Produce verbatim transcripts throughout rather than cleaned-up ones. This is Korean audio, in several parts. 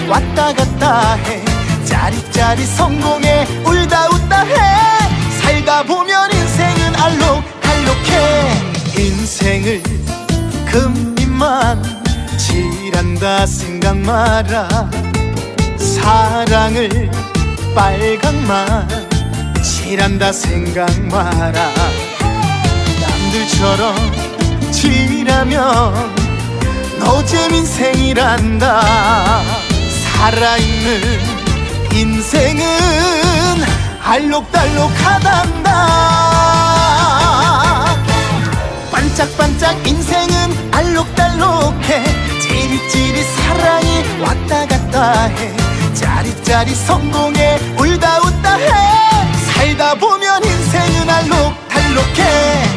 왔다 갔다 해. 짜릿짜릿 성공해 울다 웃다 해. 살다 보면 인생은 알록달록해. 인생을 금빛만 칠한다 생각 마라. 사랑을 빨강만 칠한다 생각 마라. 남들처럼 칠하면 노잼 인생이란다. 살아있는 인생은 알록달록하단다. 반짝반짝 인생은 알록달록해. 찌릿찌릿 사랑이 왔다 갔다 해. 짜릿짜릿 성공해 울다 웃다 해. 살다 보면 인생은 알록달록해.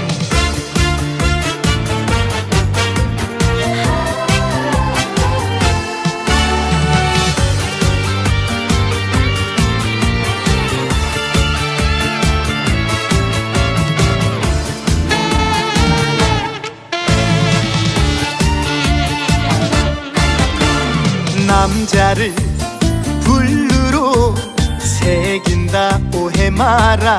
남자를 블루로 새긴다 오해 마라.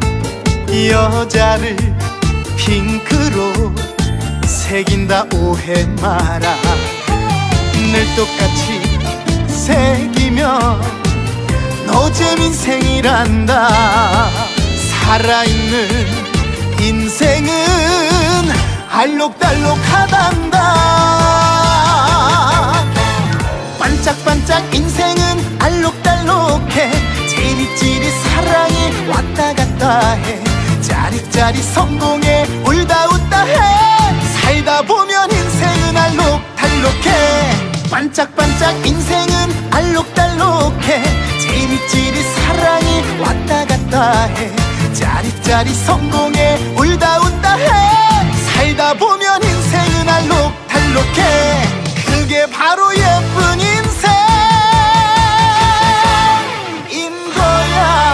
여자를 핑크로 새긴다 오해 마라. 늘 똑같이 새기면 노잼 인생이란다. 살아있는 인생은 알록달록하단다. 반짝반짝 인생은 알록달록해. 찌릿찌릿 사랑이 왔다 갔다 해. 짜릿짜릿 성공해 울다 웃다 해. 살다 보면 인생은 알록달록해. 반짝반짝 인생은 알록달록해. 찌릿찌릿 사랑이 왔다 갔다 해. 짜릿짜릿 성공해 울다 웃다 해. 살다 보면 인생은 알록달록해. 그게 바로 예쁜 인생인 거야.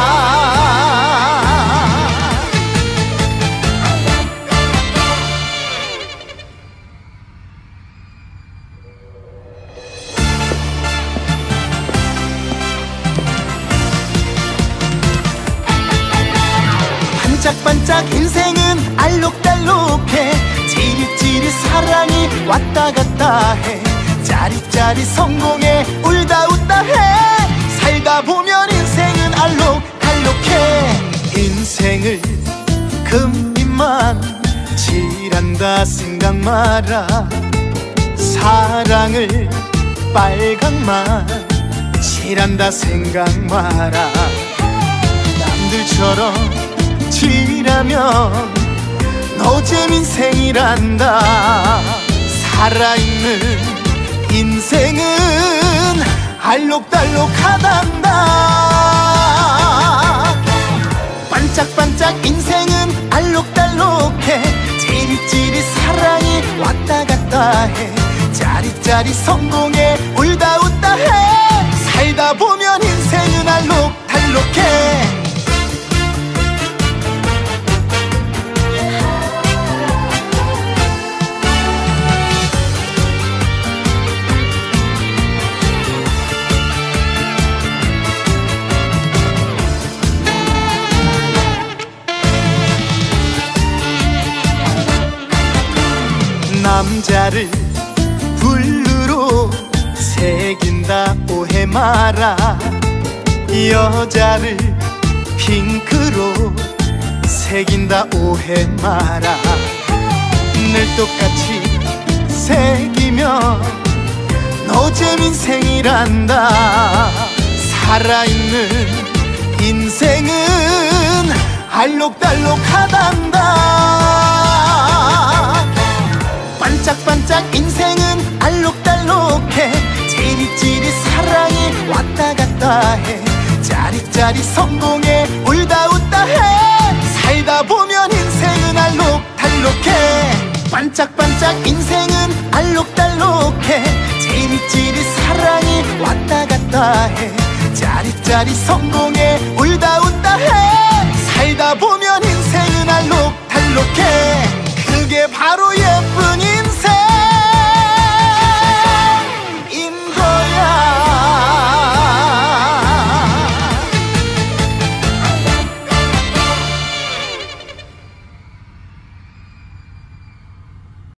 반짝반짝 인생은 알록달록해. 찌릿찌릿 사랑이 왔다 갔다 해. 짜릿짜릿 성공해 울다 웃다 해. 살다 보면 인생은 알록달록해. 인생을 금빛만 칠한다 생각 마라. 사랑을 빨강만 칠한다 생각 마라. 남들처럼 칠하면 노잼 인생이란다. 살아있는 인생은 알록달록하단다. 반짝반짝 인생은 알록달록해. 찌릿찌릿 사랑이 왔다 갔다 해. 짜릿짜릿 성공해 울다 웃다 해. 살다 보면 인생은 알록달록해. 남자를 블루로 새긴다 오해 마라. 여자를 핑크로 새긴다 오해 마라. 늘 똑같이 새기면 노잼 인생이란다. 살아있는 인생은 알록달록하단다. 반짝반짝 인생은 알록달록해. 찌릿찌릿 사랑이 왔다 갔다 해. 짜릿짜릿 성공해 울다 웃다 해. 살다 보면 인생은 알록달록해. 반짝반짝 인생은 알록달록해. 찌릿찌릿 사랑이 왔다 갔다 해. 짜릿짜릿 성공해 울다 웃다 해. 살다 보면 인생은 알록달록해. 그게 바로 예쁜